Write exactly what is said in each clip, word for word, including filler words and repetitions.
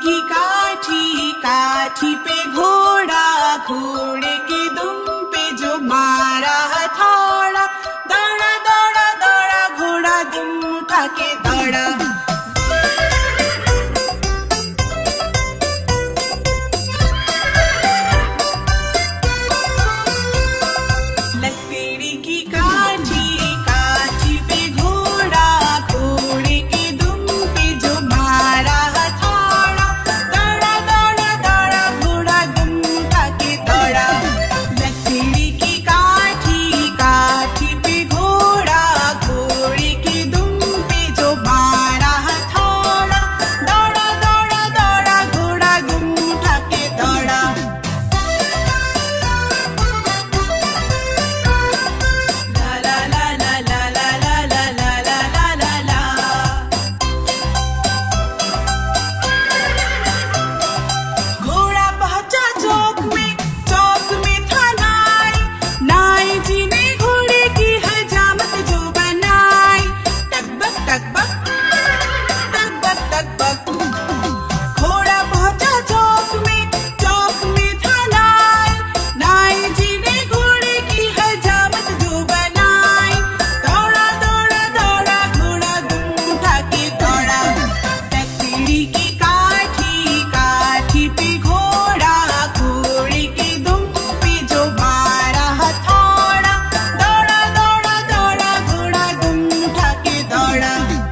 की काठी, काठी पे घोड़ा, घोड़े के दुम पे जो मारा हथौड़ा, दौड़ा दौड़ा दौड़ा घोड़ा दुम उठा के दौड़ा। लकड़ी की काठी, काठी पे घोड़ा, घोड़े के दुम पे जो मारा हथौड़ा, दौड़ा दौड़ा दौड़ा घोड़ा दुम उठा के दौड़ा। लकड़ी की काठी, काठी पे घोड़ा, घोड़े के दुम पे जो मारा हथौड़ा, दौड़ा दौड़ा दौड़ा घोड़ा दुम उठा के दौड़ा। घोड़ा पहुंचा चौक में, चौक में था नाई, नाई जी ने घोड़े की हजामत जो बनाई। टकबक टकबक टकबक टकबक। घोड़ा पहुंचा चौक में, चौक में था नाई, नाई जी ने घोड़े की हजामत जो बनाई। दौड़ा दौड़ा दौड़ा घोड़ा दुम उठा के दौड़ा। लकड़ी की काठी, काठी पे घोड़ा, घोड़े के दुम पे जो मारा हथौड़ा, दौड़ा दौड़ा दौड़ा घोड़ा दुम उठा के दौड़ा।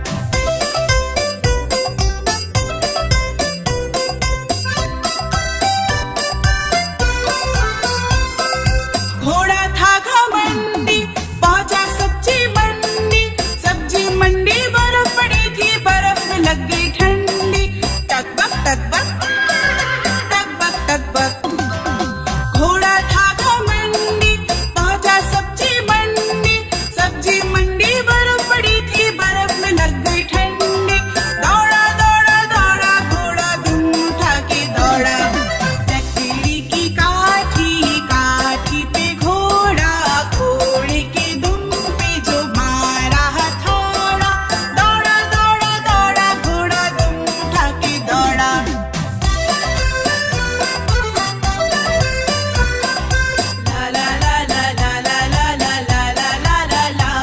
घोड़ा था घमंडी, पहुंचा सब्जी मंडी, सब्जी मंडी बर्फ पड़ी थी, बर्फ में लग गई ठंडी। टकबक टकबक टकबक टकबक। घोड़ा था घमंडी, पहुंचा सब्जी मंडी, सब्जी मंडी बर्फ पड़ी थी, बर्फ में लग गई ठंडी। दौड़ा दौड़ा दौड़ा घोड़ा दुम उठा के दौड़ा। लकड़ी की काठी, काठी पे घोड़ा, घोड़े के दुम पे जो मारा हथौड़ा, दौड़ा दौड़ा दौड़ा घोड़ा दुम उठा के दौड़ा। ला ला ला ला ला ला ला ला ला ला ला ला ला।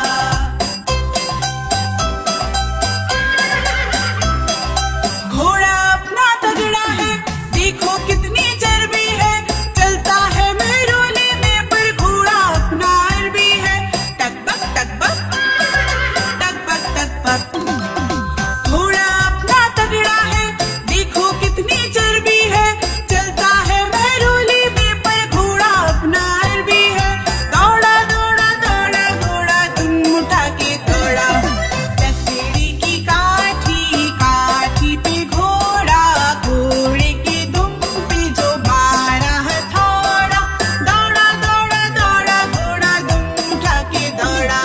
घोड़ा अपना तगड़ा है, देखो कितनी चर्बी है, चलता है मेरोले में पर घोड़ा अपना अरबी है। टकबक टकबक टकबक टकबक। घोड़ा अपना तगड़ा है, देखो कितनी चर्बी है, चलता है मेरोले में पर घोड़ा अपना अरबी है। दौड़ा दौड़ा दौड़ा घोड़ा दुम उठा के दौड़ा। लकड़ी की काठी, काठी पे घोड़ा, घोड़े के दुम पे जो मारा हथौड़ा, दौड़ा दौड़ा दौड़ा घोड़ा दुम उठा के दौड़ा।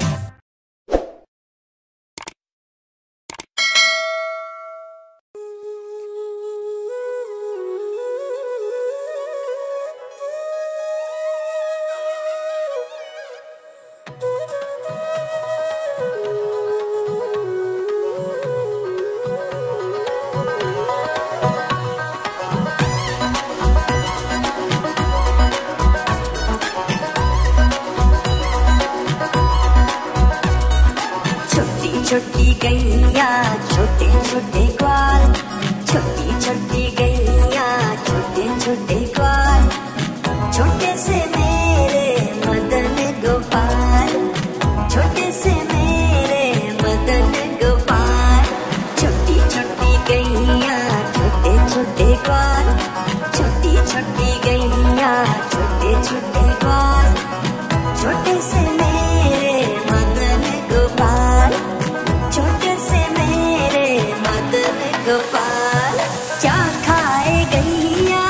छोटी छोटी गैया, छोटे छोटे ग्वाल, छोटी छोटी गैया, छोटे छोटे ग्वाल, छोटे से मेरे मदन गोपाल, छोटे से मेरे मदन गोपाल। छोटी छोटी गैया, छोटे छोटे ग्वाल, छोटी छोटी गैया, छोटे छोटे ग्वाल, छोटे से मेरे मदन गोपाल, छोटे से मेरे मदन गोपाल। क्या खाए गैया,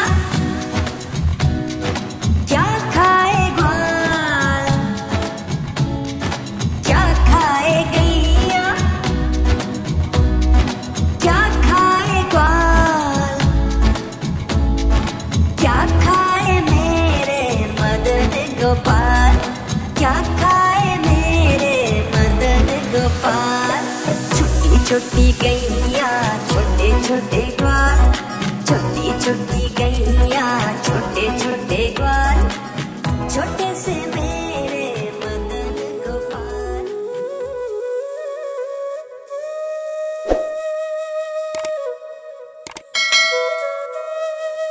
क्या खाए ग्वाल, क्या खाए गैया, क्या खाए ग्वाल, क्या खाए मेरे मदन गोपाल, क्या खाए मेरे मदन गोपाल। छोटी छोटी गैया, छोटे छोटे ग्वाल, छोटी छोटी गैया छोटे छोटे ग्वाल छोटे से